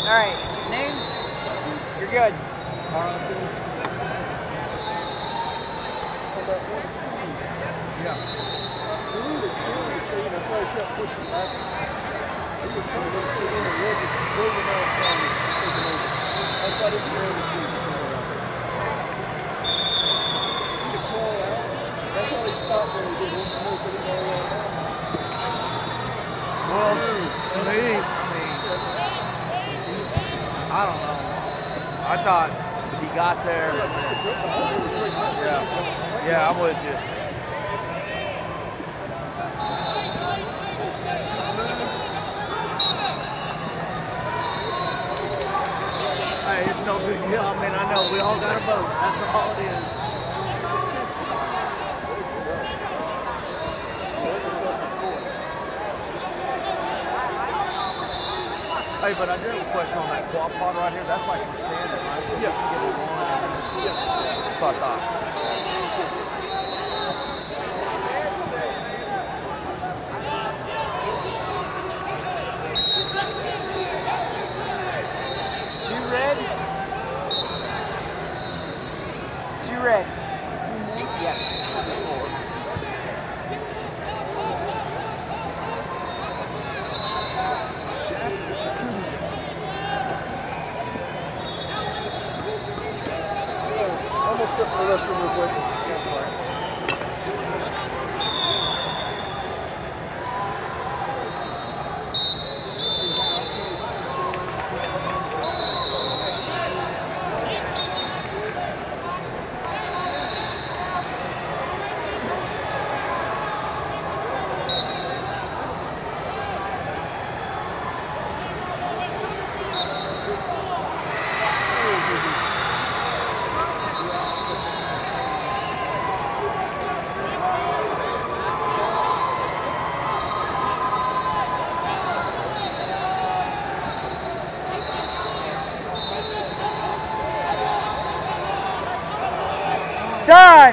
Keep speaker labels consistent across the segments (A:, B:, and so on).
A: All right, names? You're good.
B: Carlson. Yeah. The rule is trying to stay in. That's why he kept pushing back. He was trying to stay in and Red was building out trying to take him over. That's why they were able to do it. He could crawl out. That's why they stopped when they did it. They put him all around.
C: Well, to me, I don't know. I thought he got there. Yeah, I'm with you. Hey, it's no big deal. I mean, I know we all got a vote. That's all it is. Hey, but I do have a question on that quad pod right here. That's like for standing, right? So
B: Yeah.
C: you can get it going. Yeah. That's what I thought.
A: Two red. Two red. Yes.
B: I'm going to step in the restroom real quick.
A: Done.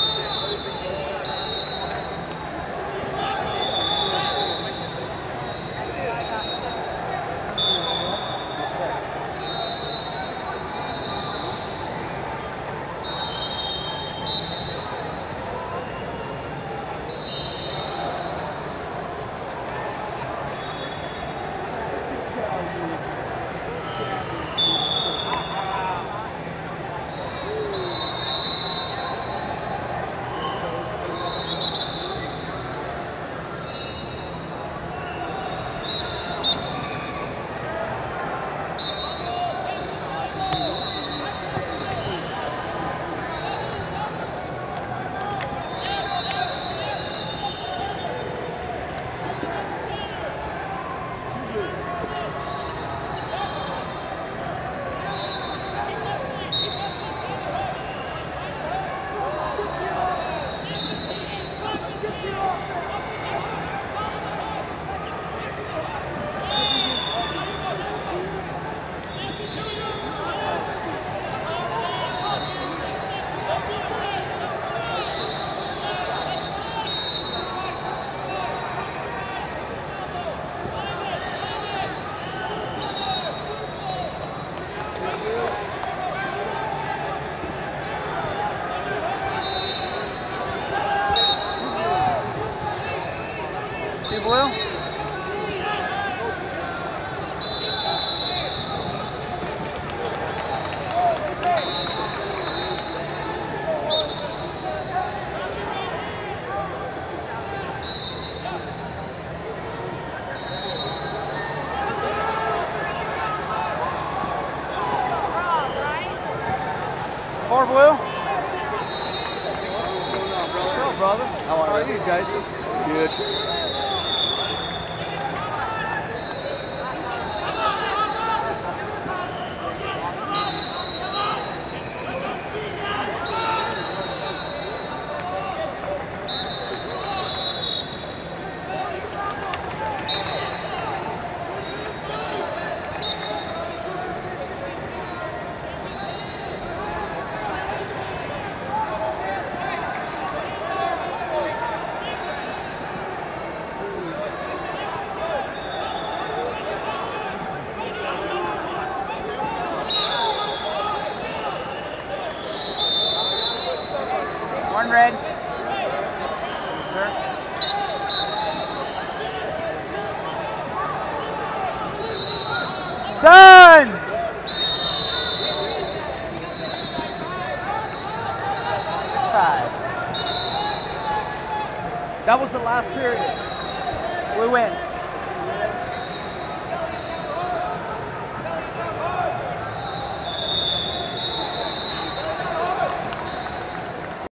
A: Two blue. Four blue.
C: What's up, brother? How are you, Jason?
B: Good.
A: Martin red. Yes, sir. Done!
C: That was the last period.
A: Blue wins.